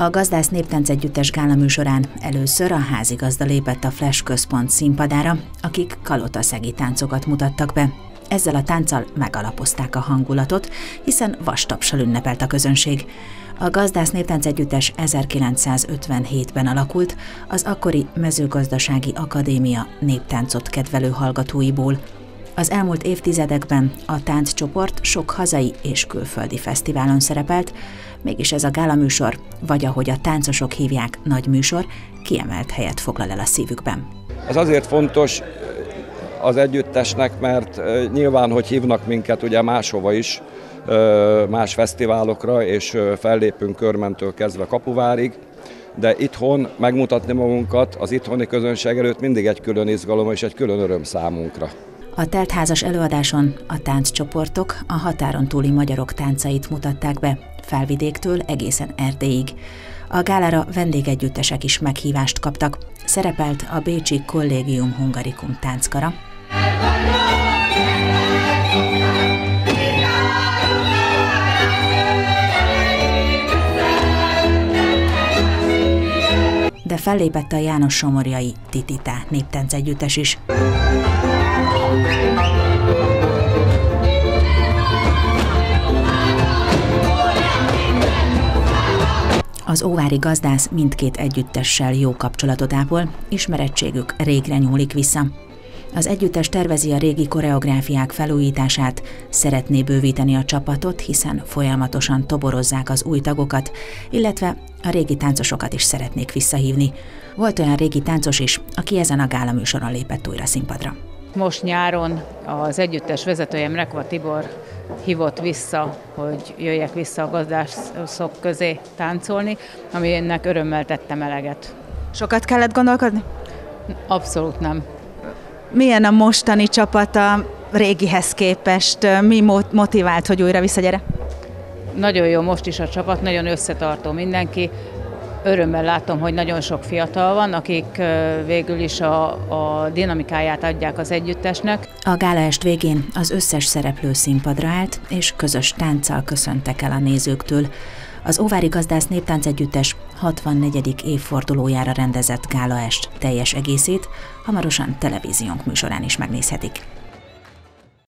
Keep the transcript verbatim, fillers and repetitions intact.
A Gazdász Néptánc Együttes gála műsorán először a házigazda lépett a Flash Központ színpadára, akik kalotaszegi táncokat mutattak be. Ezzel a tánccal megalapozták a hangulatot, hiszen vastapssal ünnepelt a közönség. A Gazdász Néptánc Együttes ezerkilencszázötvenhétben alakult, az akkori Mezőgazdasági Akadémia néptáncot kedvelő hallgatóiból. Az elmúlt évtizedekben a tánccsoport sok hazai és külföldi fesztiválon szerepelt, mégis ez a gálaműsor, vagy ahogy a táncosok hívják, nagy műsor, kiemelt helyet foglal el a szívükben. Ez azért fontos az együttesnek, mert nyilván, hogy hívnak minket ugye máshova is, más fesztiválokra, és fellépünk Körmentől kezdve Kapuvárig, de itthon megmutatni magunkat az itthoni közönség előtt mindig egy külön izgalom és egy külön öröm számunkra. A teltházas előadáson a tánccsoportok a határon túli magyarok táncait mutatták be, Felvidéktől egészen Erdélyig. A gálára vendégegyüttesek is meghívást kaptak. Szerepelt a bécsi Collegium Hungaricum tánckara, de fellépett a János Somorjai Titita néptánc együttes is. Az óvári Gazdász mindkét együttessel jó kapcsolatot ápol, ismerettségük régre nyúlik vissza. Az együttes tervezi a régi koreográfiák felújítását, szeretné bővíteni a csapatot, hiszen folyamatosan toborozzák az új tagokat, illetve a régi táncosokat is szeretnék visszahívni. Volt olyan régi táncos is, aki ezen a gála műsoron lépett újra színpadra. Most nyáron az együttes vezetője, Mrekva Tibor hívott vissza, hogy jöjjek vissza a gazdászok közé táncolni, ami ennek örömmel tettem eleget. Sokat kellett gondolkodni? Abszolút nem. Milyen a mostani csapat a régihez képest? Mi motivált, hogy újra visszagyere? Nagyon jó most is a csapat, nagyon összetartó mindenki. Örömmel látom, hogy nagyon sok fiatal van, akik végül is a, a dinamikáját adják az együttesnek. A gálaest végén az összes szereplő színpadra állt, és közös tánccal köszöntek el a nézőktől. Az óvári Gazdász Néptánc Együttes hatvannegyedik évfordulójára rendezett gálaest teljes egészét hamarosan televíziónk műsorán is megnézhetik.